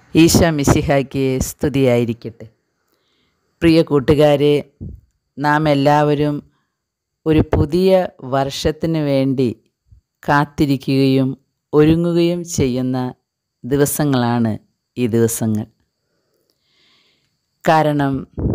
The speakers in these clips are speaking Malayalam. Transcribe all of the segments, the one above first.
ഈശോ മിശിഹായ്ക്ക് സ്തുതിയായിരിക്കട്ടെ. പ്രിയ കൂട്ടുകാരെ, നാം എല്ലാവരും ഒരു പുതിയ വർഷത്തിന് വേണ്ടി കാത്തിരിക്കുകയും ഒരുങ്ങുകയും ചെയ്യുന്ന ദിവസങ്ങളാണ് ഈ ദിവസങ്ങൾ. കാരണം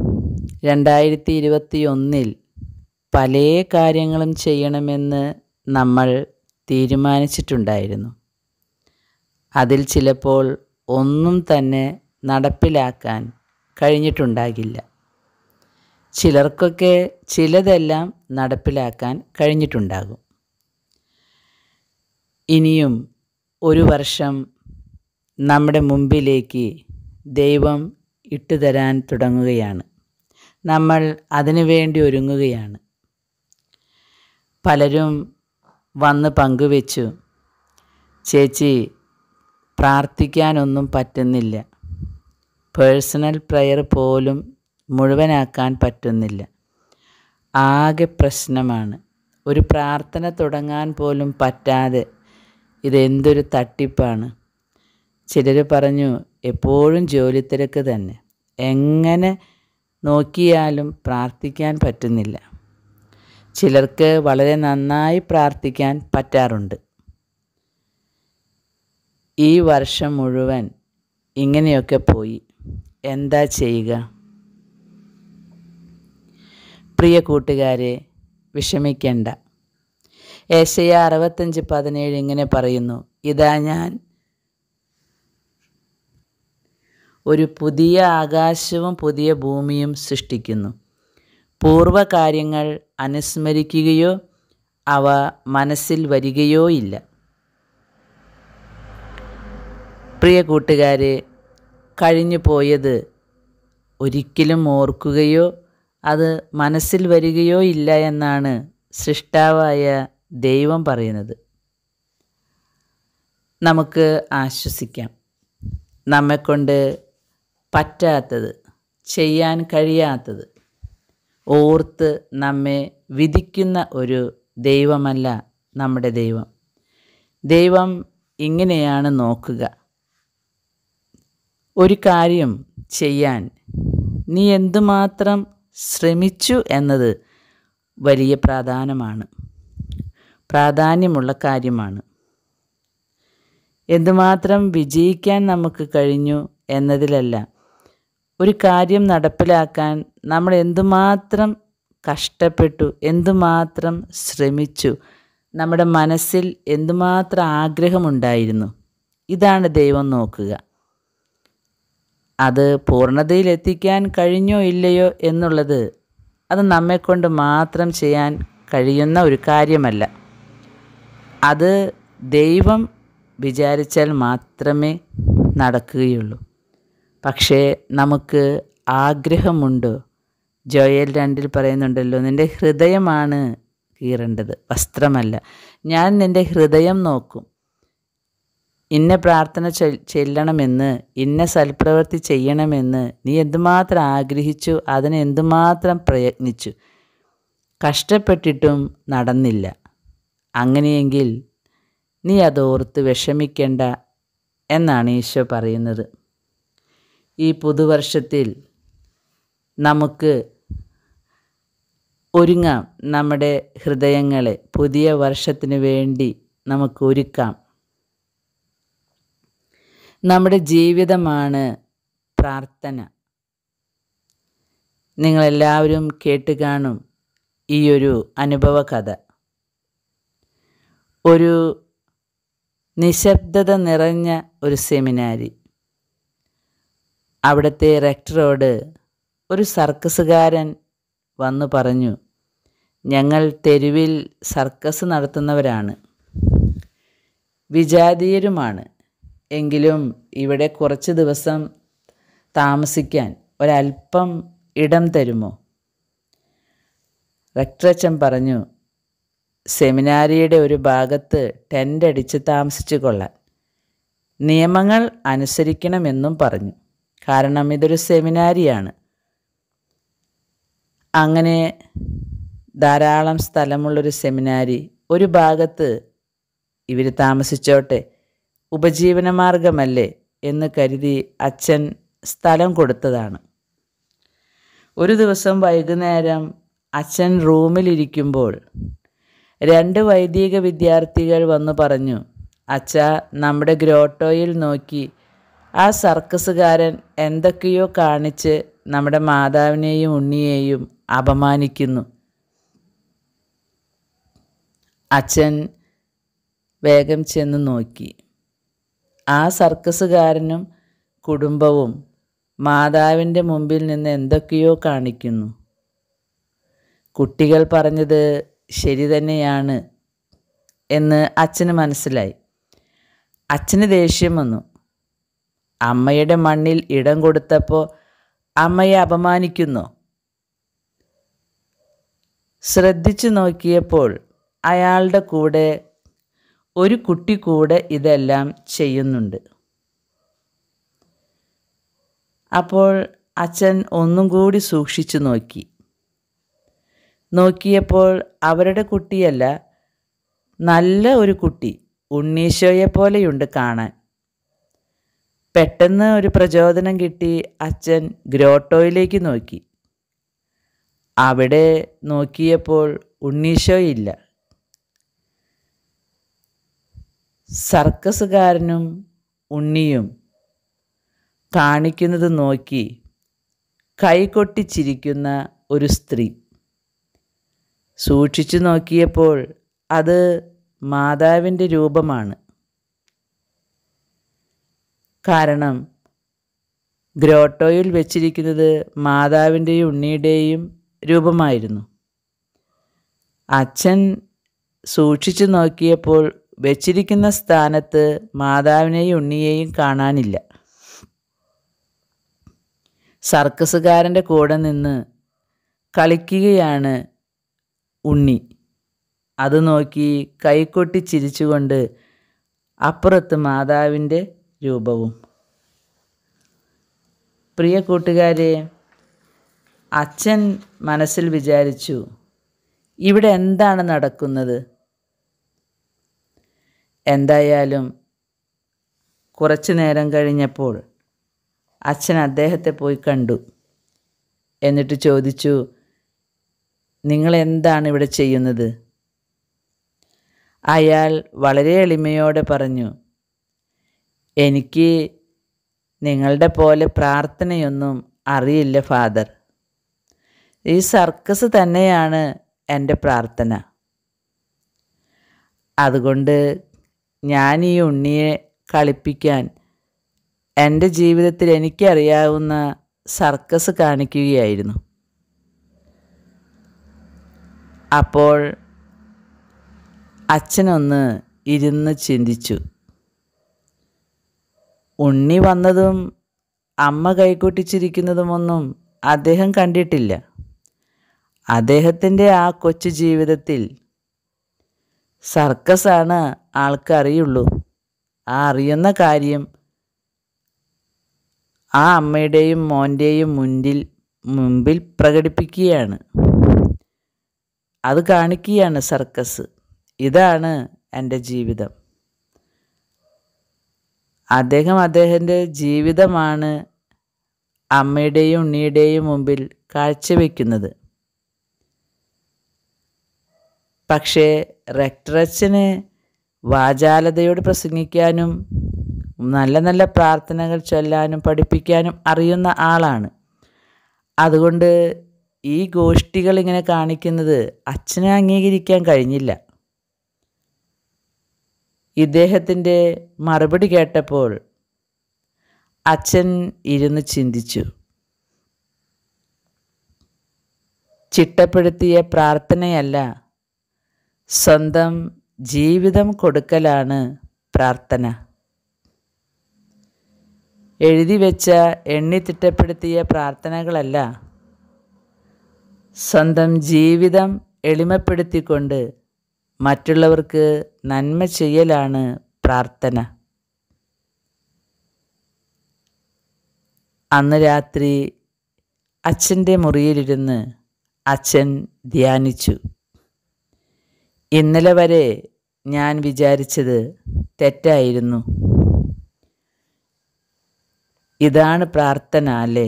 2021 പല കാര്യങ്ങളും ചെയ്യണമെന്ന് നമ്മൾ തീരുമാനിച്ചിട്ടുണ്ടായിരുന്നു. അതിൽ ചിലപ്പോൾ ഒന്നും തന്നെ നടപ്പിലാക്കാൻ കഴിഞ്ഞിട്ടുണ്ടാകില്ല. ചിലർക്കൊക്കെ ചിലതെല്ലാം നടപ്പിലാക്കാൻ കഴിഞ്ഞിട്ടുണ്ടാകും. ഇനിയും ഒരു വർഷം നമ്മുടെ മുമ്പിലേക്ക് ദൈവം ഇട്ടുതരാൻ തുടങ്ങുകയാണ്. നമ്മൾ അതിനുവേണ്ടി ഒരുങ്ങുകയാണ്. പലരും വന്ന് പങ്കുവെച്ചു, ചേച്ചി പ്രാർത്ഥിക്കാനൊന്നും പറ്റുന്നില്ല, പേഴ്സണൽ പ്രയർ പോലും മുഴുവനാക്കാൻ പറ്റുന്നില്ല, ആകെ പ്രശ്നമാണ്, ഒരു പ്രാർത്ഥന തുടങ്ങാൻ പോലും പറ്റാതെ ഇതെന്തൊരു തട്ടിപ്പാണ്. ചിലർ പറഞ്ഞു, എപ്പോഴും ജോലി തിരക്ക് തന്നെ, എങ്ങനെ നോക്കിയാലും പ്രാർത്ഥിക്കാൻ പറ്റുന്നില്ല. ചിലർക്ക് വളരെ നന്നായി പ്രാർത്ഥിക്കാൻ പറ്റാറുണ്ട്. ഈ വർഷം മുഴുവൻ ഇങ്ങനെയൊക്കെ പോയി, എന്താ ചെയ്യുക? പ്രിയ കൂട്ടുകാരെ, വിഷമിക്കേണ്ട. യെശയ്യാ 65:17 ഇങ്ങനെ പറയുന്നു, ഇതാ ഞാൻ ഒരു പുതിയ ആകാശവും പുതിയ ഭൂമിയും സൃഷ്ടിക്കുന്നു. പൂർവ്വകാര്യങ്ങൾ അനുസ്മരിക്കുകയോ അവ മനസ്സിൽ വരികയോ ഇല്ല. പ്രിയ കൂട്ടുകാരെ, കഴിഞ്ഞു പോയത് ഒരിക്കലും ഓർക്കുകയോ അത് മനസ്സിൽ വരികയോ ഇല്ല എന്നാണ് സൃഷ്ടാവായ ദൈവം പറയുന്നത്. നമുക്ക് ആശ്വസിക്കാം. നമ്മെക്കൊണ്ട് പറ്റാത്തത്, ചെയ്യാൻ കഴിയാത്തത് ഓർത്ത് നമ്മെ വിധിക്കുന്ന ഒരു ദൈവമല്ല നമ്മുടെ ദൈവം. ദൈവം ഇങ്ങനെയാണ് നോക്കുക. ഒരു കാര്യം ചെയ്യാൻ നീ എന്തുമാത്രം ശ്രമിച്ചു എന്നത് വലിയ പ്രാധാന്യമുള്ള കാര്യമാണ്. എന്തുമാത്രം വിജയിക്കാൻ നമുക്ക് കഴിഞ്ഞു എന്നതിലല്ല, ഒരു കാര്യം നടപ്പിലാക്കാൻ നമ്മൾ എന്തുമാത്രം കഷ്ടപ്പെട്ടു, എന്തുമാത്രം ശ്രമിച്ചു, നമ്മുടെ മനസ്സിൽ എന്തുമാത്രം ആഗ്രഹമുണ്ടായിരുന്നു, ഇതാണ് ദൈവം നോക്കുക. അത് പൂർണ്ണതയിലെത്തിക്കാൻ കഴിഞ്ഞോ ഇല്ലയോ എന്നുള്ളത് അത് നമ്മെക്കൊണ്ട് മാത്രം ചെയ്യാൻ കഴിയുന്ന ഒരു കാര്യമല്ല. അത് ദൈവം വിചാരിച്ചാൽ മാത്രമേ നടക്കുകയുള്ളൂ. പക്ഷേ നമുക്ക് ആഗ്രഹമുണ്ടോ? ജോയൽ 2 പറയുന്നുണ്ടല്ലോ, നിൻ്റെ ഹൃദയമാണ് കീറേണ്ടത്, വസ്ത്രമല്ല. ഞാൻ നിൻ്റെ ഹൃദയം നോക്കും. ഇന്ന പ്രാർത്ഥന ചെല്ലണമെന്ന്, ഇന്ന സൽപ്രവൃത്തി ചെയ്യണമെന്ന് നീ എന്തുമാത്രം ആഗ്രഹിച്ചു, അതിന് എന്തുമാത്രം പ്രയത്നിച്ചു, കഷ്ടപ്പെട്ടിട്ടും നടന്നില്ല. അങ്ങനെയെങ്കിൽ നീ അതോർത്ത് വിഷമിക്കേണ്ട എന്നാണ് ഈശോ പറയുന്നത്. ഈ പുതുവർഷത്തിൽ നമുക്ക് ഒരുങ്ങാം. നമ്മുടെ ഹൃദയങ്ങളെ പുതിയ വർഷത്തിന് വേണ്ടി നമുക്ക് ഒരുക്കാം. നമ്മുടെ ജീവിതമാണ് പ്രാർത്ഥന. നിങ്ങളെല്ലാവരും കേട്ട് കാണും ഈ ഒരു അനുഭവ കഥ. ഒരു നിശബ്ദത നിറഞ്ഞ ഒരു സെമിനാരി. അവിടുത്തെ റെക്ടറോട് ഒരു സർക്കസുകാരൻ വന്നു പറഞ്ഞു, ഞങ്ങൾ തെരുവിൽ സർക്കസ് നടത്തുന്നവരാണ്, വിജാതീയരുമാണ്, എങ്കിലും ഇവിടെ കുറച്ച് ദിവസം താമസിക്കാൻ ഒരല്പം ഇടം തരുമോ? റെക്ടറച്ചൻ പറഞ്ഞു, സെമിനാരിയുടെ ഒരു ഭാഗത്ത് ടെൻ്റ് അടിച്ച് താമസിച്ചു കൊള്ളാൻ, നിയമങ്ങൾ അനുസരിക്കണമെന്നും പറഞ്ഞു. കാരണം ഇതൊരു സെമിനാരിയാണ്. അങ്ങനെ ധാരാളം സ്ഥലമുള്ളൊരു സെമിനാരി, ഒരു ഭാഗത്ത് ഇവർ താമസിച്ചോട്ടെ, ഉപജീവനമാർഗമല്ലേ, എന്ന് കരുതി അച്ഛൻ സ്ഥലം കൊടുത്തതാണ്. ഒരു ദിവസം വൈകുന്നേരം അച്ഛൻ റൂമിലിരിക്കുമ്പോൾ 2 വൈദിക വിദ്യാർത്ഥികൾ വന്നു പറഞ്ഞു, അച്ഛാ, നമ്മുടെ ഗ്രോട്ടോയിൽ നോക്കി, ആ സർക്കസുകാരൻ എന്തൊക്കെയോ കാണിച്ച് നമ്മുടെ മാതാവിനെയും ഉണ്ണിയെയും അപമാനിക്കുന്നു. അച്ഛൻ വേഗം ചെന്ന് നോക്കി. ആ സർക്കസുകാരനും കുടുംബവും മാതാവിൻ്റെ മുമ്പിൽ നിന്ന് എന്തൊക്കെയോ കാണിക്കുന്നു. കുട്ടികൾ പറഞ്ഞത് ശരി തന്നെയാണ് എന്ന് അച്ഛന് മനസ്സിലായി. അച്ഛന് ദേഷ്യം വന്നു. അമ്മയുടെ മണ്ണിൽ ഇടം കൊടുത്തപ്പോൾ അമ്മയെ അപമാനിക്കുന്നോ? ശ്രദ്ധിച്ചു നോക്കിയപ്പോൾ അയാളുടെ കൂടെ ഒരു കുട്ടി കൂടെ ഇതെല്ലാം ചെയ്യുന്നുണ്ട്. അപ്പോൾ അച്ഛൻ ഒന്നും കൂടി സൂക്ഷിച്ചു നോക്കിയപ്പോൾ അവരുടെ കുട്ടിയല്ല, നല്ല ഒരു കുട്ടി, ഉണ്ണീശോയെ പോലെയുണ്ട് കാണാൻ. പെട്ടെന്ന് ഒരു പ്രചോദനം കിട്ടി. അച്ഛൻ ഗ്രോട്ടോയിലേക്ക് നോക്കി. അവിടെ നോക്കിയപ്പോൾ ഉണ്ണീശോയില്ല. സർക്കസുകാരനും ഉണ്ണിയും കാണിക്കുന്നത് നോക്കി കൈകൊട്ടിച്ചിരിക്കുന്ന ഒരു സ്ത്രീ. സൂക്ഷിച്ചു നോക്കിയപ്പോൾ അത് മാതാവിൻ്റെ രൂപമാണ്. കാരണം ഗ്രോട്ടോയിൽ വെച്ചിരിക്കുന്നത് മാതാവിൻ്റെയും ഉണ്ണിയുടെയും രൂപമായിരുന്നു. അച്ഛൻ സൂക്ഷിച്ചു നോക്കിയപ്പോൾ വെച്ചിരിക്കുന്ന സ്ഥാനത്ത് മാതാവിനെയും ഉണ്ണിയെയും കാണാനില്ല. സർക്കസുകാരൻ്റെ കൂടെ നിന്ന് കളിക്കുകയാണ് ഉണ്ണി. അത് നോക്കി കൈകൊട്ടി ചിരിച്ചുകൊണ്ട് അപ്പുറത്ത് മാതാവിൻ്റെ രൂപവും. പ്രിയ കൂട്ടുകാരെ, അച്ഛൻ മനസ്സിൽ വിചാരിച്ചു, ഇവിടെ എന്താണ് നടക്കുന്നത്? എന്തായാലും കുറച്ചു നേരം കഴിഞ്ഞപ്പോൾ അച്ഛൻ അദ്ദേഹത്തെ പോയി കണ്ടു. എന്നിട്ട് ചോദിച്ചു, നിങ്ങൾ എന്താണ് ഇവിടെ ചെയ്യുന്നത്? അയാൾ വളരെ എളിമയോടെ പറഞ്ഞു, എനിക്ക് നിങ്ങളുടെ പോലെ പ്രാർത്ഥനയൊന്നും അറിയില്ല ഫാദർ. ഈ സർക്കസ് തന്നെയാണ് എൻ്റെ പ്രാർത്ഥന. അതുകൊണ്ട് ഞാൻ ഈ ഉണ്ണിയെ കളിപ്പിക്കാൻ എൻ്റെ ജീവിതത്തിൽ എനിക്കറിയാവുന്ന സർക്കസ് കാണിക്കുകയായിരുന്നു. അപ്പോൾ അച്ഛനൊന്ന് ഇരുന്ന് ചിന്തിച്ചു. ഉണ്ണി വന്നതും അമ്മ കൈകൊട്ടിച്ചിരിക്കുന്നതുമൊന്നും അദ്ദേഹം കണ്ടിട്ടില്ല. അദ്ദേഹത്തിൻ്റെ ആ കൊച്ചു ജീവിതത്തിൽ സർക്കസാണ് ആൾക്കറിയുള്ളൂ. ആ അറിയുന്ന കാര്യം ആ അമ്മയുടെയും മോൻ്റെയും മുമ്പിൽ പ്രകടിപ്പിക്കുകയാണ്. അത് കാണിക്കുകയാണ് സർക്കസ്. ഇതാണ് എൻ്റെ ജീവിതം. അദ്ദേഹത്തിൻ്റെ ജീവിതമാണ് അമ്മയുടെയും ഉണ്ണിയുടെയും മുമ്പിൽ കാഴ്ചവെക്കുന്നത്. പക്ഷേ റെക്ടറച്ചന് വാചാലതയോട് പ്രസംഗിക്കാനും നല്ല നല്ല പ്രാർത്ഥനകൾ ചൊല്ലാനും പഠിപ്പിക്കാനും അറിയുന്ന ആളാണ്. അതുകൊണ്ട് ഈ ഗോഷ്ഠികൾ ഇങ്ങനെ കാണിക്കുന്നത് അച്ഛനെ അംഗീകരിക്കാൻ കഴിഞ്ഞില്ല. ഇദ്ദേഹത്തിൻ്റെ മറുപടി കേട്ടപ്പോൾ അച്ഛൻ ഇരുന്ന് ചിന്തിച്ചു. ചിട്ടപ്പെടുത്തിയ പ്രാർത്ഥനയല്ല, സ്വന്തം ജീവിതം കൊടുക്കലാണ് പ്രാർത്ഥന. എഴുതി വെച്ച എണ്ണി തിട്ടപ്പെടുത്തിയ പ്രാർത്ഥനകളല്ല, സ്വന്തം ജീവിതം എളിമപ്പെടുത്തിക്കൊണ്ട് മറ്റുള്ളവർക്ക് നന്മ ചെയ്യലാണ് പ്രാർത്ഥന. അന്ന് രാത്രി അച്ഛൻ്റെ മുറിയിലിരുന്ന് അച്ഛൻ ധ്യാനിച്ചു. ഇന്നലെ വരെ ഞാൻ വിചാരിച്ചത് തെറ്റായിരുന്നു. ഇതാണ് പ്രാർത്ഥന അല്ലേ?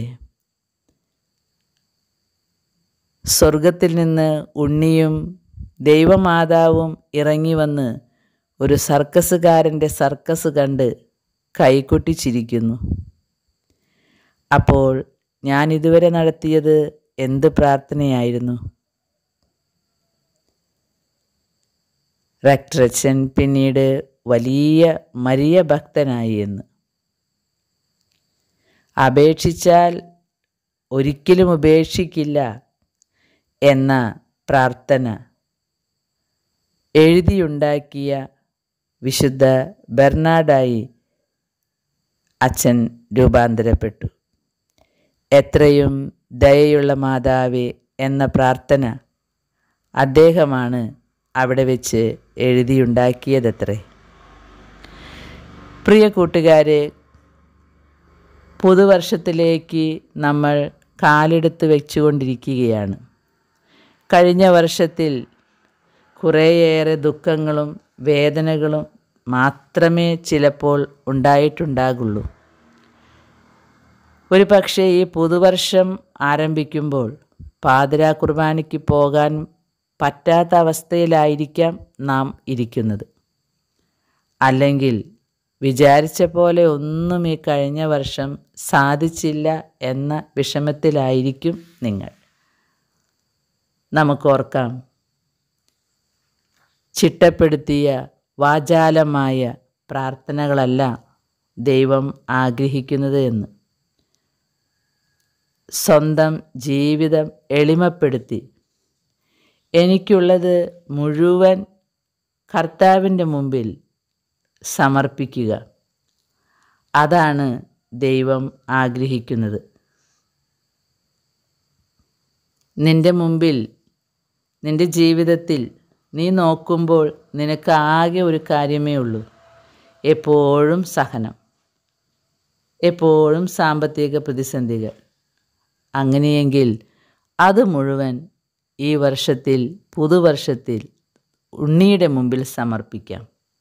സ്വർഗത്തിൽ നിന്ന് ഉണ്ണിയും ദൈവമാതാവും ഇറങ്ങി വന്ന് ഒരു സർക്കസുകാരൻ്റെ സർക്കസ് കണ്ട് കൈകൊട്ടി ചിരിക്കുന്നു. അപ്പോൾ ഞാൻ ഇതുവരെ നടത്തിയത് എന്ത് പ്രാർത്ഥനയായിരുന്നു? റെക്ടർ അച്ഛൻ പിന്നീട് വലിയ മരിയ ഭക്തനായി എന്ന്. അപേക്ഷിച്ചാൽ ഒരിക്കലും ഉപേക്ഷിക്കില്ല എന്ന പ്രാർത്ഥന എഴുതിയുണ്ടാക്കിയ വിശുദ്ധ ബെർണാഡായി അച്ഛൻ രൂപാന്തരപ്പെട്ടു. എത്രയും ദയയുള്ള മാതാവേ എന്ന പ്രാർത്ഥന അദ്ദേഹമാണ് അവിടെ വെച്ച് എഴുതിയുണ്ടാക്കിയതത്രേ. പ്രിയ കൂട്ടുകാരെ, പുതുവർഷത്തിലേക്ക് നമ്മൾ കാലെടുത്ത് വെച്ചുകൊണ്ടിരിക്കുകയാണ്. കഴിഞ്ഞ വർഷത്തിൽ കുറേയേറെ ദുഃഖങ്ങളും വേദനകളും മാത്രമേ ചിലപ്പോൾ ഉണ്ടായിട്ടുണ്ടാകുള്ളൂ. ഒരു പക്ഷേ ഈ പുതുവർഷം ആരംഭിക്കുമ്പോൾ പാതിരാ കുർബാനയ്ക്ക് പോകാൻ പറ്റാത്ത അവസ്ഥയിലായിരിക്കാം നാം ഇരിക്കുന്നത്. അല്ലെങ്കിൽ വിചാരിച്ച പോലെ ഒന്നും ഈ കഴിഞ്ഞ വർഷം സാധിച്ചില്ല എന്ന വിഷമത്തിലായിരിക്കും നിങ്ങൾ. നമുക്കോർക്കാം, ചിട്ടപ്പെടുത്തിയ വാചാലമായ പ്രാർത്ഥനകളല്ല ദൈവം ആഗ്രഹിക്കുന്നത് എന്ന്. സ്വന്തം ജീവിതം എളിമപ്പെടുത്തി എനിക്കുള്ളത് മുഴുവൻ കർത്താവിൻ്റെ മുമ്പിൽ സമർപ്പിക്കുക, അതാണ് ദൈവം ആഗ്രഹിക്കുന്നത്. നിൻ്റെ മുമ്പിൽ, നിൻ്റെ ജീവിതത്തിൽ നീ നോക്കുമ്പോൾ നിനക്ക് ആകെ ഒരു കാര്യമേ ഉള്ളൂ: എപ്പോഴും സഹനം, എപ്പോഴും സാമ്പത്തിക പ്രതിസന്ധികൾ. അങ്ങനെയെങ്കിൽ അത് മുഴുവൻ ഈ വർഷത്തിൽ, പുതുവർഷത്തിൽ ഉണ്ണിയുടെ മുമ്പിൽ സമർപ്പിക്കാം.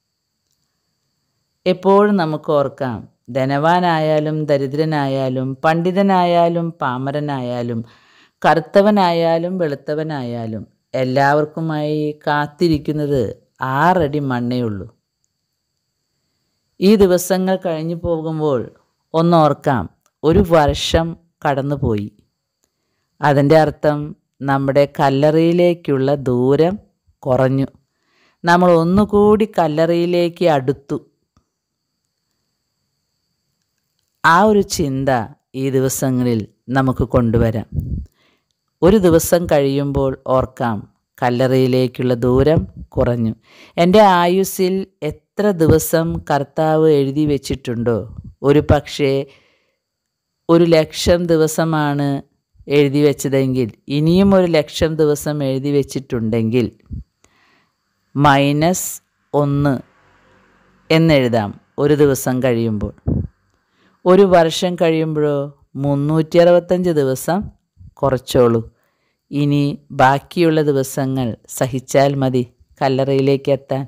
എപ്പോഴും നമുക്ക് ഓർക്കാം, ധനവാനായാലും ദരിദ്രനായാലും പണ്ഡിതനായാലും പാമരനായാലും കറുത്തവനായാലും വെളുത്തവനായാലും എല്ലാവർക്കുമായി കാത്തിരിക്കുന്നത് 6 അടി മണ്ണേ ഉള്ളൂ. ഈ ദിവസങ്ങൾ കഴിഞ്ഞു പോകുമ്പോൾ ഒന്നോർക്കാം, ഒരു വർഷം കടന്നുപോയി. അതിൻ്റെ അർത്ഥം നമ്മുടെ കല്ലറയിലേക്കുള്ള ദൂരം കുറഞ്ഞു. നമ്മൾ ഒന്നുകൂടി കല്ലറയിലേക്ക് അടുത്തു. ആ ഒരു ചിന്ത ഈ ദിവസങ്ങളിൽ നമുക്ക് കൊണ്ടുവരാം. ഒരു ദിവസം കഴിയുമ്പോൾ ഓർക്കാം, കല്ലറയിലേക്കുള്ള ദൂരം കുറഞ്ഞു. എൻ്റെ ആയുസ്സിൽ എത്ര ദിവസം കർത്താവ് എഴുതി വച്ചിട്ടുണ്ടോ? ഒരു പക്ഷേ 1,00,000 ദിവസമാണ് എഴുതി വെച്ചതെങ്കിൽ ഇനിയും 1,00,000 ദിവസം എഴുതി വെച്ചിട്ടുണ്ടെങ്കിൽ -1 എന്നെഴുതാം ഒരു ദിവസം കഴിയുമ്പോൾ. ഒരു വർഷം കഴിയുമ്പോഴോ 365 ദിവസം കുറച്ചോളൂ. ഇനി ബാക്കിയുള്ള ദിവസങ്ങൾ സഹിച്ചാൽ മതി കല്ലറയിലേക്ക് എത്താൻ.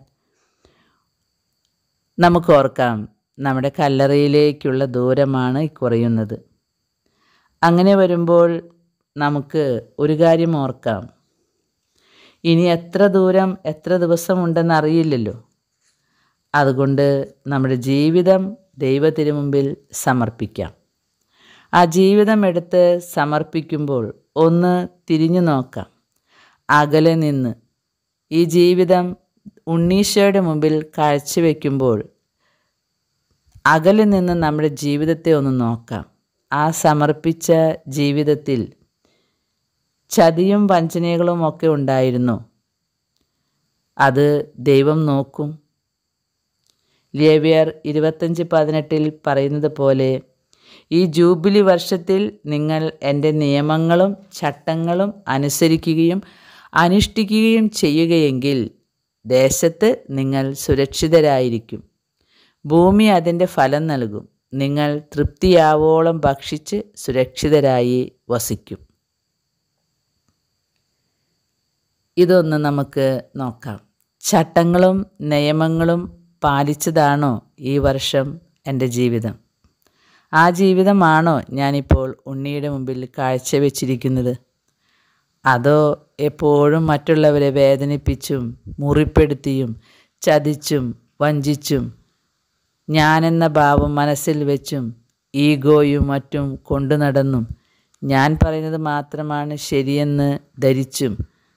നമുക്ക് ഓർക്കാം, നമ്മുടെ കല്ലറയിലേക്കുള്ള ദൂരമാണ് കുറയുന്നത്. അങ്ങനെ വരുമ്പോൾ നമുക്ക് ഒരു കാര്യം ഓർക്കാം, ഇനി എത്ര ദൂരം, എത്ര ദിവസമുണ്ടെന്ന് അറിയില്ലല്ലോ. അതുകൊണ്ട് നമ്മുടെ ജീവിതം ദൈവത്തിനു മുമ്പിൽ സമർപ്പിക്കാം. ആ ജീവിതം എടുത്ത് സമർപ്പിക്കുമ്പോൾ ഒന്ന് തിരിഞ്ഞു നോക്കാം. അകലെ നിന്ന് ഈ ജീവിതം ഉണ്ണീശോയുടെ മുമ്പിൽ കാഴ്ചവെക്കുമ്പോൾ അകലെ നിന്ന് നമ്മുടെ ജീവിതത്തെ ഒന്ന് നോക്കാം. ആ സമർപ്പിച്ച ജീവിതത്തിൽ ചതിയും വഞ്ചനകളും ഒക്കെ ഉണ്ടായിരുന്നു. അത് ദൈവം നോക്കും. ലേവ്യർ 25:18 പറയുന്നത് പോലെ, ഈ ജൂബിലി വർഷത്തിൽ നിങ്ങൾ എൻ്റെ നിയമങ്ങളും ചട്ടങ്ങളും അനുസരിക്കുകയും അനുഷ്ഠിക്കുകയും ചെയ്യുകയെങ്കിൽ ദേശത്ത് നിങ്ങൾ സുരക്ഷിതരായിരിക്കും. ഭൂമി അതിൻ്റെ ഫലം നൽകും. നിങ്ങൾ തൃപ്തിയാവോളം ഭക്ഷിച്ച് സുരക്ഷിതരായി വസിക്കും. ഇതൊന്ന് നമുക്ക് നോക്കാം. ചട്ടങ്ങളും നിയമങ്ങളും പാലിച്ചതാണോ ഈ വർഷം എൻ്റെ ജീവിതം? ആ ജീവിതമാണോ ഞാനിപ്പോൾ ഉണ്ണിയുടെ മുമ്പിൽ കാഴ്ചവെച്ചിരിക്കുന്നത്? അതോ എപ്പോഴും മറ്റുള്ളവരെ വേദനിപ്പിച്ചും മുറിപ്പെടുത്തിയും ചതിച്ചും വഞ്ചിച്ചും ഞാനെന്ന ഭാവം മനസ്സിൽ വെച്ചും ഈഗോയും മറ്റും കൊണ്ടു നടന്നും ഞാൻ പറയുന്നത് മാത്രമാണ് ശരിയെന്ന് ധരിച്ചും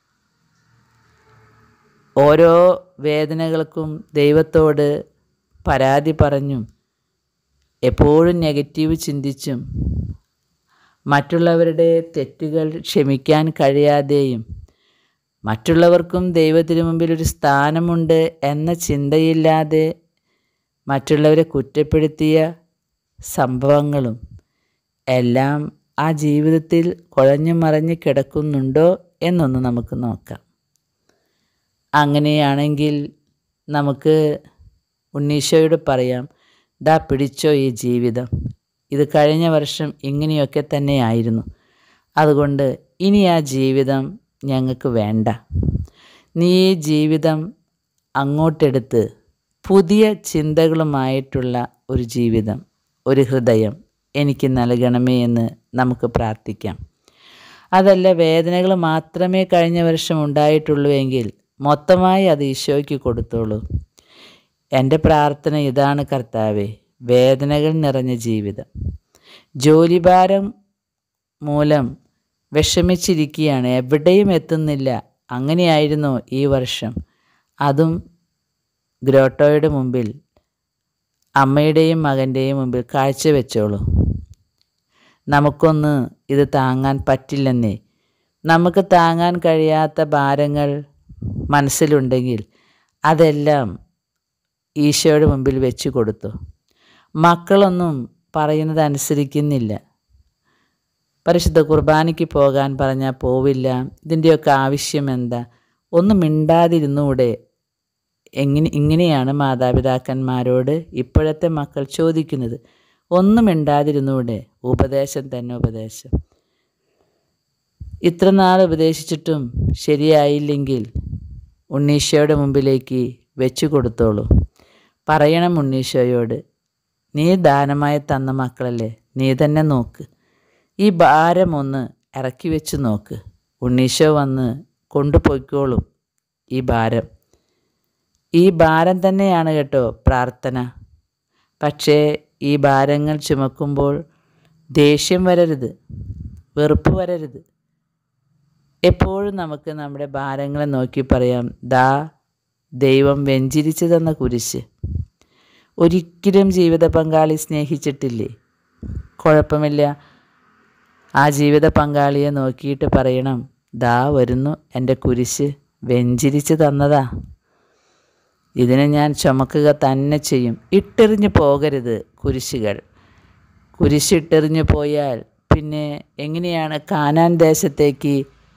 ഓരോ വേദനകൾക്കും ദൈവത്തോട് പരാതി പറഞ്ഞും എപ്പോഴും നെഗറ്റീവ് ചിന്തിച്ചും മറ്റുള്ളവരുടെ തെറ്റുകൾ ക്ഷമിക്കാൻ കഴിയാതെയും മറ്റുള്ളവർക്കും ദൈവത്തിനു മുമ്പിൽ ഒരു സ്ഥാനമുണ്ട് എന്ന ചിന്തയില്ലാതെ മറ്റുള്ളവരെ കുറ്റപ്പെടുത്തിയ സംഭവങ്ങളും എല്ലാം ആ ജീവിതത്തിൽ കുഴഞ്ഞു മറിഞ്ഞ് കിടക്കുന്നുണ്ടോ എന്നൊന്ന് നമുക്ക് നോക്കാം. അങ്ങനെയാണെങ്കിൽ നമുക്ക് ഉണ്ണീശോയോട് പറയാം, ദാ പിടിച്ചോ ഈ ജീവിതം, ഇത് കഴിഞ്ഞ വർഷം ഇങ്ങനെയൊക്കെ തന്നെയായിരുന്നു, അതുകൊണ്ട് ഇനി ആ ജീവിതം ഞങ്ങൾക്ക് വേണ്ട. നീ ഈ ജീവിതം അങ്ങോട്ടെടുത്ത് പുതിയ ചിന്തകളുമായിട്ടുള്ള ഒരു ജീവിതം, ഒരു ഹൃദയം എനിക്ക് നൽകണമേ എന്ന് നമുക്ക് പ്രാർത്ഥിക്കാം. അതല്ല, വേദനകൾ മാത്രമേ കഴിഞ്ഞ വർഷം ഉണ്ടായിട്ടുള്ളൂ എങ്കിൽ മൊത്തമായി അത് ഈശോയ്ക്ക് കൊടുത്തോളൂ. എൻ്റെ പ്രാർത്ഥന ഇതാണ്, കർത്താവേ, വേദനകൾ നിറഞ്ഞ ജീവിതം, ജോലിഭാരം മൂലം വിഷമിച്ചിരിക്കുകയാണ്, എവിടെയും എത്തുന്നില്ല, അങ്ങനെയായിരുന്നു ഈ വർഷം, അതും ഗ്രോട്ടോയുടെ മുമ്പിൽ അമ്മയുടെയും മകൻ്റെയും മുമ്പിൽ കാഴ്ചവെച്ചോളൂ. നമുക്കൊന്ന് ഇത് താങ്ങാൻ പറ്റില്ലെന്നേ, നമുക്ക് താങ്ങാൻ കഴിയാത്ത ഭാരങ്ങൾ മനസ്സിലുണ്ടെങ്കിൽ അതെല്ലാം ഈശോയുടെ മുമ്പിൽ വെച്ച് കൊടുത്തു. മക്കളൊന്നും പറയുന്നത് അനുസരിക്കുന്നില്ല, പരിശുദ്ധ കുർബാനയ്ക്ക് പോകാൻ പറഞ്ഞാൽ പോവില്ല, ഇതിൻ്റെയൊക്കെ ആവശ്യം എന്താ, ഒന്നും മിണ്ടാതിരുന്നൂടെ? ഇങ്ങനെയാണ് മാതാപിതാക്കന്മാരോട് ഇപ്പോഴത്തെ മക്കൾ ചോദിക്കുന്നത്. ഒന്നും മിണ്ടാതിരുന്നൂടെ? ഉപദേശം തന്നെ ഉപദേശം. ഇത്ര നാൾ ഉപദേശിച്ചിട്ടും ശരിയായില്ലെങ്കിൽ ഉണ്ണീശോയുടെ മുമ്പിലേക്ക് വെച്ചു കൊടുത്തോളൂ. പറയണം ഉണ്ണീശോയോട്, നീ ദാനമായി തന്ന മക്കളല്ലേ, നീ തന്നെ നോക്ക്, ഈ ഭാരം ഒന്ന് ഇറക്കി വെച്ച് നോക്ക്. ഉണ്ണീശോ വന്ന് കൊണ്ടുപോയിക്കോളും ഈ ഭാരം. ഈ ഭാരം തന്നെയാണ് കേട്ടോ പ്രാർത്ഥന. പക്ഷേ ഈ ഭാരങ്ങൾ ചുമക്കുമ്പോൾ ദേഷ്യം വരരുത്, വെറുപ്പ് വരരുത്. എപ്പോഴും നമുക്ക് നമ്മുടെ ഭാരങ്ങളെ നോക്കി പറയാം, ദാ ദൈവം വെഞ്ചിരിച്ചു തന്ന കുരിശ്. ഒരിക്കലും ജീവിത പങ്കാളി സ്നേഹിച്ചിട്ടില്ലേ? കുഴപ്പമില്ല, ആ ജീവിത പങ്കാളിയെ നോക്കിയിട്ട് പറയണം, ദാ വരുന്നു എൻ്റെ കുരിശ്, വെഞ്ചിരിച്ച് തന്നതാ, ഇതിനെ ഞാൻ ചുമക്കുക തന്നെ ചെയ്യും. ഇട്ടെറിഞ്ഞു പോകരുത് കുരിശുകൾ. കുരിശിട്ടെറിഞ്ഞു പോയാൽ പിന്നെ എങ്ങനെയാണ് കാനാൻ ദേശത്തേക്ക്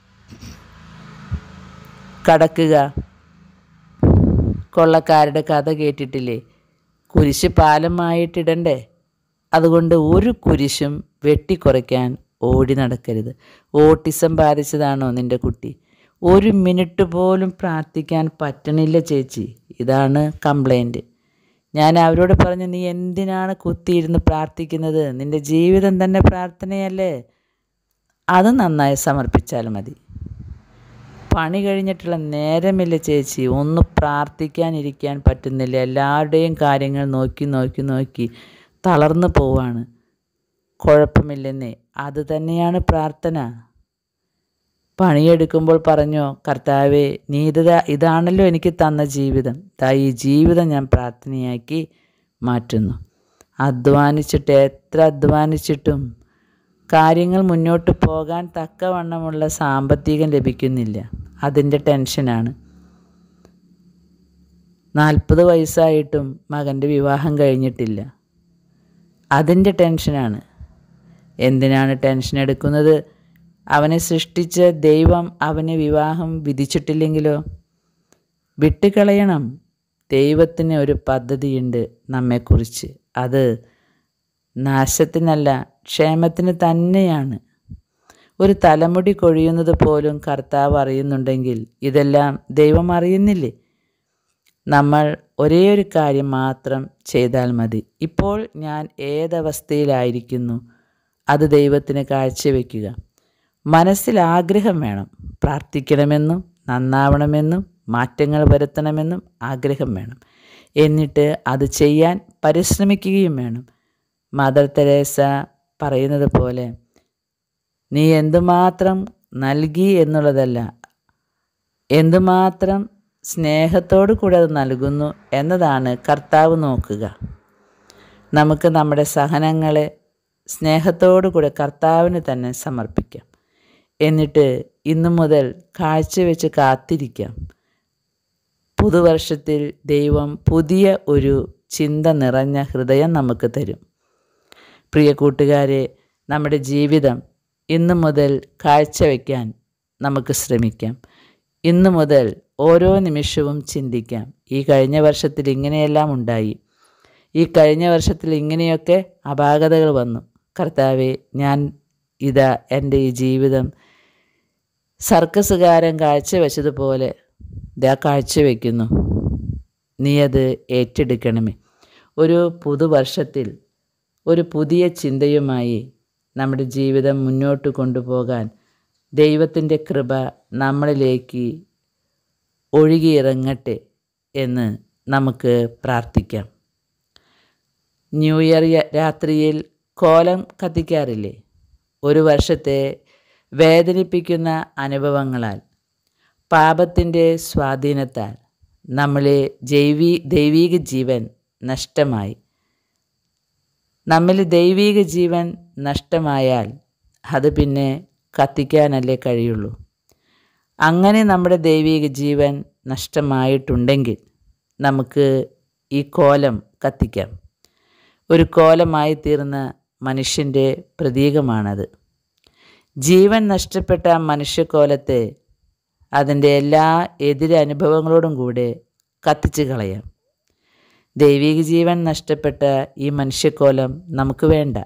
കടക്കുക? കൊള്ളക്കാരുടെ കഥ കേട്ടിട്ടില്ലേ? കുരിശ് പാലമായിട്ടിടണ്ടേ? അതുകൊണ്ട് ഒരു കുരിശും വെട്ടിക്കുറയ്ക്കാൻ ഓടി നടക്കരുത്. ഓട്ടിസം ബാധിച്ചതാണോ നിൻ്റെ കുട്ടി? ഒരു മിനിറ്റ് പോലും പ്രാർത്ഥിക്കാൻ പറ്റണില്ല ചേച്ചി, ഇതാണ് കംപ്ലൈൻറ്റ്. ഞാൻ അവരോട് പറഞ്ഞു, നീ എന്തിനാണ് കുത്തിയിരുന്ന് പ്രാർത്ഥിക്കുന്നത്? നിൻ്റെ ജീവിതം തന്നെ പ്രാർത്ഥനയല്ലേ? അത് നന്നായി സമർപ്പിച്ചാൽ മതി. പണി കഴിഞ്ഞിട്ടുള്ള നേരമില്ല ചേച്ചി, ഒന്ന് പ്രാർത്ഥിക്കാനിരിക്കാൻ പറ്റുന്നില്ല, എല്ലാവരുടെയും കാര്യങ്ങൾ നോക്കി നോക്കി നോക്കി തളർന്നു പോവാണ്. കുഴപ്പമില്ലെന്നേ, അത് തന്നെയാണ് പ്രാർത്ഥന. പണിയെടുക്കുമ്പോൾ പറഞ്ഞോ, കർത്താവേ, നീ ഇതാണല്ലോ എനിക്ക് തന്ന ജീവിതം, ഈ ജീവിതം ഞാൻ പ്രാർത്ഥനയാക്കി മാറ്റുന്നു. എത്ര അധ്വാനിച്ചിട്ടും കാര്യങ്ങൾ മുന്നോട്ട് പോകാൻ തക്കവണ്ണമുള്ള സാമ്പത്തികം ലഭിക്കുന്നില്ല, അതിൻ്റെ ടെൻഷനാണ്. 40 വയസ്സായിട്ടും മകൻ്റെ വിവാഹം കഴിഞ്ഞിട്ടില്ല, അതിൻ്റെ ടെൻഷനാണ്. എന്തിനാണ് ടെൻഷൻ എടുക്കുന്നത്? അവനെ സൃഷ്ടിച്ച ദൈവം അവന് വിവാഹം വിധിച്ചിട്ടില്ലെങ്കിലോ? വിട്ടുകളയണം. ദൈവത്തിന് ഒരു പദ്ധതിയുണ്ട് നമ്മെക്കുറിച്ച്, അത് നാശത്തിനല്ല, ക്ഷേമത്തിന് തന്നെയാണ്. ഒരു തലമുടി കൊഴിയുന്നത് പോലും കർത്താവ് അറിയുന്നുണ്ടെങ്കിൽ ഇതെല്ലാം ദൈവം അറിയുന്നില്ലേ? നമ്മൾ ഒരേ ഒരു കാര്യം മാത്രം ചെയ്താൽ മതി. ഇപ്പോൾ ഞാൻ ഏതവസ്ഥയിലായിരിക്കുന്നു അത് ദൈവത്തിന് കാഴ്ചവെക്കുക. മനസ്സിൽ ആഗ്രഹം വേണം. പ്രാർത്ഥിക്കണമെന്നും നന്നാവണമെന്നും മാറ്റങ്ങൾ വരുത്തണമെന്നും ആഗ്രഹം വേണം. എന്നിട്ട് അത് ചെയ്യാൻ പരിശ്രമിക്കുകയും വേണം. മദർ തെരേസ പറയുന്നത് പോലെ, നീ എന്തുമാത്രം നൽകി എന്നുള്ളതല്ല, എന്തുമാത്രം സ്നേഹത്തോടു കൂടെ അത് നൽകുന്നു എന്നതാണ് കർത്താവ് നോക്കുക. നമുക്ക് നമ്മുടെ സഹനങ്ങളെ സ്നേഹത്തോടു കൂടെ കർത്താവിന് തന്നെ സമർപ്പിക്കാം. എന്നിട്ട് ഇന്നു മുതൽ കാഴ്ചവെച്ച് കാത്തിരിക്കാം. പുതുവർഷത്തിൽ ദൈവം പുതിയ ഒരു ചിന്ത നിറഞ്ഞ ഹൃദയം നമുക്ക് തരും. പ്രിയ കൂട്ടുകാരെ, നമ്മുടെ ജീവിതം ഇന്നു മുതൽ കാഴ്ചവെക്കാൻ നമുക്ക് ശ്രമിക്കാം. ഇന്നു മുതൽ ഓരോ നിമിഷവും ചിന്തിക്കാം, ഈ കഴിഞ്ഞ വർഷത്തിൽ ഇങ്ങനെയെല്ലാം ഉണ്ടായി, ഈ കഴിഞ്ഞ വർഷത്തിൽ ഇങ്ങനെയൊക്കെ അപാകതകൾ വന്നു. കർത്താവെ, ഞാൻ ഇതാ എൻ്റെ ഈ ജീവിതം സർക്കസുകാരൻ കാഴ്ചവെച്ചതുപോലെ കാഴ്ചവെക്കുന്നു. നീ അത് ഏറ്റെടുക്കണമേ. ഒരു പുതുവർഷത്തിൽ ഒരു പുതിയ ചിന്തയുമായി നമ്മുടെ ജീവിതം മുന്നോട്ട് കൊണ്ടുപോകാൻ ദൈവത്തിൻ്റെ കൃപ നമ്മളിലേക്ക് ഒഴുകിയിറങ്ങട്ടെ എന്ന് നമുക്ക് പ്രാർത്ഥിക്കാം. ന്യൂ ഇയർ രാത്രിയിൽ കോലം കത്തിക്കാറില്ലേ? ഒരു വർഷത്തെ വേദനിപ്പിക്കുന്ന അനുഭവങ്ങളാൽ, പാപത്തിൻ്റെ സ്വാധീനത്താൽ നമ്മളെ ദൈവീക ജീവൻ നഷ്ടമായി. നമ്മിൽ ദൈവീക ജീവൻ നഷ്ടമായാൽ അത് പിന്നെ കത്തിക്കാനല്ലേ കഴിയുള്ളൂ. അങ്ങനെ നമ്മുടെ ദൈവീക ജീവൻ നഷ്ടമായിട്ടുണ്ടെങ്കിൽ നമുക്ക് ഈ കോലം കത്തിക്കാം. ഒരു കോലമായി തീർന്ന മനുഷ്യൻ്റെ പ്രതീകമാണത്. ജീവൻ നഷ്ടപ്പെട്ട മനുഷ്യക്കോലത്തെ അതിൻ്റെ എല്ലാ എതിരനുഭവങ്ങളോടും കൂടെ കത്തിച്ച് കളയാം. ദൈവിക ജീവൻ നഷ്ടപ്പെട്ട ഈ മനുഷ്യക്കോലം നമുക്ക് വേണ്ട.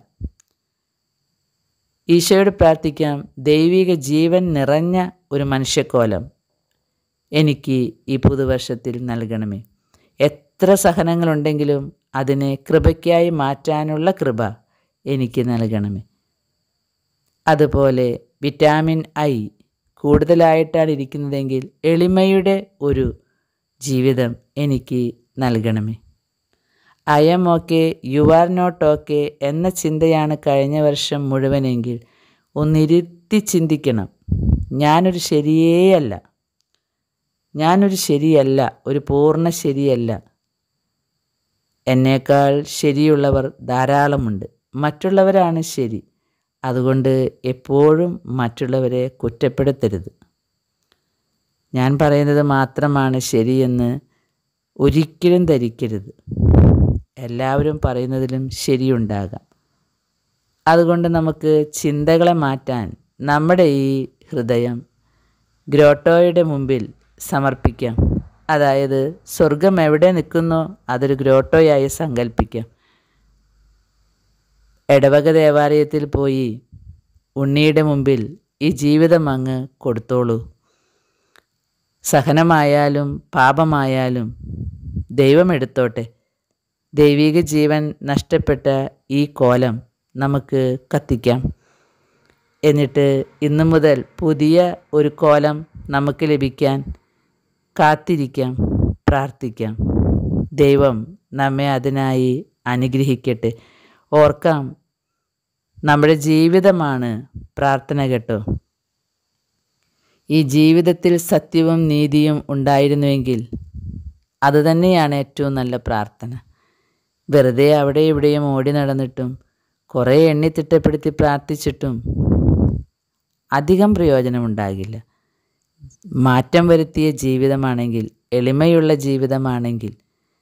ഈശോയോട് പ്രാർത്ഥിക്കാം, ദൈവിക ജീവൻ നിറഞ്ഞ ഒരു മനുഷ്യക്കോലം എനിക്ക് ഈ പുതുവർഷത്തിൽ നൽകണമേ. എത്ര സഹനങ്ങളുണ്ടെങ്കിലും അതിനെ കൃപയ്ക്കായി മാറ്റാനുള്ള കൃപ എനിക്ക് നൽകണമേ. അതുപോലെ വിറ്റാമിൻ ഐ കൂടുതലായിട്ടാണ് ഇരിക്കുന്നതെങ്കിൽ എളിമയുടെ ഒരു ജീവിതം എനിക്ക് നൽകണമേ. I am okay, you are not okay എന്ന ചിന്തയാണ് കഴിഞ്ഞ വർഷം മുഴുവനെങ്കിൽ ഒന്നിരുത്തി ചിന്തിക്കണം. ഞാനൊരു ശരിയല്ല, ഒരു പൂർണ്ണ ശരിയല്ല. എന്നേക്കാൾ ശരിയുള്ളവർ ധാരാളമുണ്ട്. മറ്റുള്ളവരാണ് ശരി. അതുകൊണ്ട് എപ്പോഴും മറ്റുള്ളവരെ കുറ്റപ്പെടുത്തരുത്. ഞാൻ പറയുന്നത് മാത്രമാണ് ശരിയെന്ന് ഒരിക്കലും ധരിക്കരുത്. എല്ലാവരും പറയുന്നതിലും ശരിയുണ്ടാകാം. അതുകൊണ്ട് നമുക്ക് ചിന്തകളെ മാറ്റാൻ നമ്മുടെ ഈ ഹൃദയം ഗ്രോട്ടോയുടെ മുമ്പിൽ സമർപ്പിക്കാം. അതായത് സ്വർഗം എവിടെ നിൽക്കുന്നോ അതൊരു ഗ്രോട്ടോയായി സങ്കല്പിക്കാം. ഇടവക ദേവാലയത്തിൽ പോയി ഉണ്ണിയുടെ മുമ്പിൽ ഈ ജീവിതം അങ്ങ് കൊടുത്തോളൂ. സഹനമായാലും പാപമായാലും ദൈവം എടുത്തോട്ടെ. ദൈവിക ജീവൻ നഷ്ടപ്പെട്ട ഈ കോലം നമുക്ക് കത്തിക്കാം. എന്നിട്ട് ഇന്നു മുതൽ പുതിയ ഒരു കോലം നമുക്ക് ലഭിക്കാൻ കാത്തിരിക്കാം, പ്രാർത്ഥിക്കാം. ദൈവം നമ്മെ അതിനായി അനുഗ്രഹിക്കട്ടെ. ഓർക്കാം, നമ്മുടെ ജീവിതമാണ് പ്രാർത്ഥന കേട്ടോ. ഈ ജീവിതത്തിൽ സത്യവും നീതിയും ഉണ്ടായിരുന്നുവെങ്കിൽ അതുതന്നെയാണ് ഏറ്റവും നല്ല പ്രാർത്ഥന. വെറുതെ അവിടെ ഇവിടെയും ഓടി നടന്നിട്ടും കുറേ എണ്ണിത്തിട്ടപ്പെടുത്തി പ്രാർത്ഥിച്ചിട്ടും അധികം പ്രയോജനമുണ്ടാകില്ല. മാറ്റം വരുത്തിയ ജീവിതമാണെങ്കിൽ, എളിമയുള്ള ജീവിതമാണെങ്കിൽ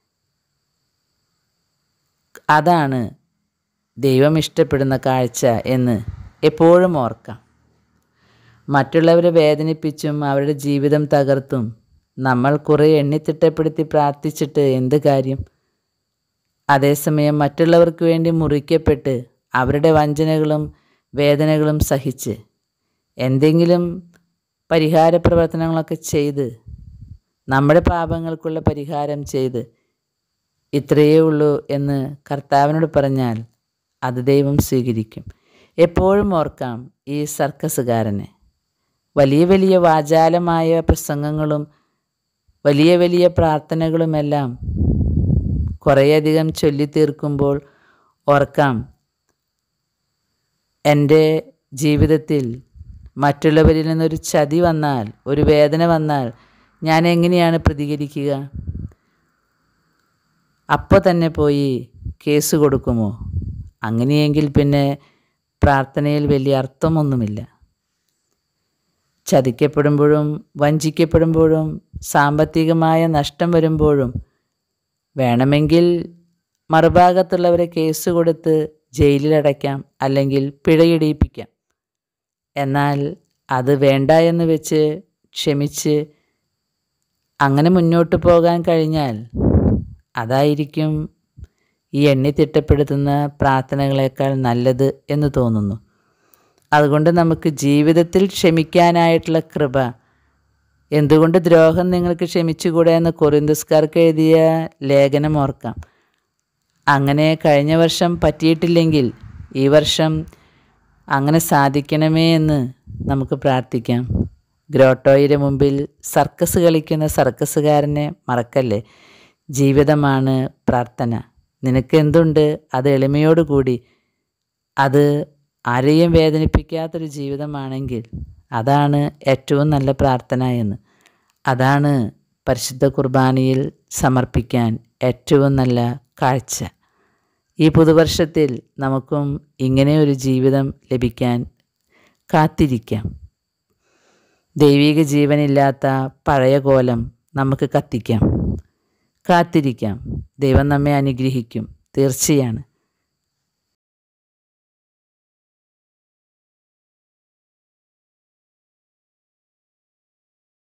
അതാണ് ദൈവം ഇഷ്ടപ്പെടുന്ന കാഴ്ച എന്ന് എപ്പോഴും ഓർക്കാം. മറ്റുള്ളവരെ വേദനിപ്പിച്ചും അവരുടെ ജീവിതം തകർത്തും നമ്മൾ കുറേ എണ്ണിത്തിട്ടപ്പെടുത്തി പ്രാർത്ഥിച്ചിട്ട് എന്ത് കാര്യം? അതേസമയം മറ്റുള്ളവർക്ക് വേണ്ടി മുറിക്കപ്പെട്ട് അവരുടെ വഞ്ചനകളും വേദനകളും സഹിച്ച് എന്തെങ്കിലും പരിഹാര പ്രവർത്തനങ്ങളൊക്കെ ചെയ്ത് നമ്മുടെ പാപങ്ങൾക്കുള്ള പരിഹാരം ചെയ്ത് ഇത്രയേ ഉള്ളൂ എന്ന് കർത്താവിനോട് പറഞ്ഞാൽ അത് ദൈവം സ്വീകരിക്കും. എപ്പോഴും ഓർക്കാം ഈ സർക്കസുകാരനെ. വലിയ വലിയ വാചാലമായ പ്രസംഗങ്ങളും വലിയ വലിയ പ്രാർത്ഥനകളുമെല്ലാം കുറേയധികം ചൊല്ലിത്തീർക്കുമ്പോൾ ഓർക്കാം, എൻ്റെ ജീവിതത്തിൽ മറ്റുള്ളവരിൽ നിന്നൊരു ചതി വന്നാൽ, ഒരു വേദന വന്നാൽ ഞാൻ എങ്ങനെയാണ് പ്രതികരിക്കുക? അപ്പോൾ തന്നെ പോയി കേസ് കൊടുക്കുമോ? അങ്ങനെയെങ്കിൽ പിന്നെ പ്രാർത്ഥനയിൽ വലിയ അർത്ഥമൊന്നുമില്ല. ചതിക്കപ്പെടുമ്പോഴും വഞ്ചിക്കപ്പെടുമ്പോഴും സാമ്പത്തികമായ നഷ്ടം വരുമ്പോഴും വേണമെങ്കിൽ മറുഭാഗത്തുള്ളവരെ കേസ് കൊടുത്ത് ജയിലിലടയ്ക്കാം, അല്ലെങ്കിൽ പിഴയിടിയിപ്പിക്കാം. എന്നാൽ അത് വേണ്ട എന്ന് വെച്ച് ക്ഷമിച്ച് അങ്ങനെ മുന്നോട്ട് പോകാൻ കഴിഞ്ഞാൽ അതായിരിക്കും ഈ എണ്ണി തിട്ടപ്പെടുത്തുന്ന പ്രാർത്ഥനകളേക്കാൾ നല്ലത് എന്ന് തോന്നുന്നു. അതുകൊണ്ട് നമുക്ക് ജീവിതത്തിൽ ക്ഷമിക്കാനായിട്ടുള്ള കൃപ, എന്തുകൊണ്ട് ദ്രോഹം നിങ്ങൾക്ക് ക്ഷമിച്ചുകൂടെ എന്ന് കൊറിന്തോസ്കാർക്ക് എഴുതിയ ലേഖനം ഓർക്കാം. അങ്ങനെ കഴിഞ്ഞ വർഷം പറ്റിയിട്ടില്ലെങ്കിൽ ഈ വർഷം അങ്ങനെ സാധിക്കണമേ എന്ന് നമുക്ക് പ്രാർത്ഥിക്കാം. ഗ്രോട്ടോയുടെ മുമ്പിൽ സർക്കസ് കളിക്കുന്ന സർക്കസുകാരനെ മറക്കല്ലേ. ജീവിതമാണ് പ്രാർത്ഥന. നിനക്ക് എന്തുണ്ട് അത് എളിമയോടുകൂടി, അത് ആരെയും വേദനിപ്പിക്കാത്തൊരു ജീവിതമാണെങ്കിൽ അതാണ് ഏറ്റവും നല്ല പ്രാർത്ഥന എന്ന്. അതാണ് പരിശുദ്ധ കുർബാനയിൽ സമർപ്പിക്കാൻ ഏറ്റവും നല്ല കാഴ്ച. ഈ പുതുവർഷത്തിൽ നമുക്കും ഇങ്ങനെ ഒരു ജീവിതം ലഭിക്കാൻ കാത്തിരിക്കാം. ദൈവിക ജീവനില്ലാത്ത പഴയ കോലം നമുക്ക് കത്തിക്കാം, കാത്തിരിക്കാം. ദൈവം നമ്മെ അനുഗ്രഹിക്കും, തീർച്ചയാണ്.